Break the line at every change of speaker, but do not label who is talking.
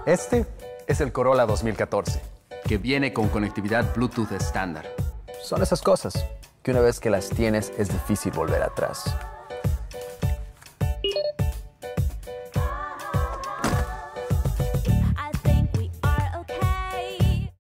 Este es el Corolla 2014.
que viene con conectividad Bluetooth estándar.
Son esas cosas que una vez que las tienes es difícil volver atrás.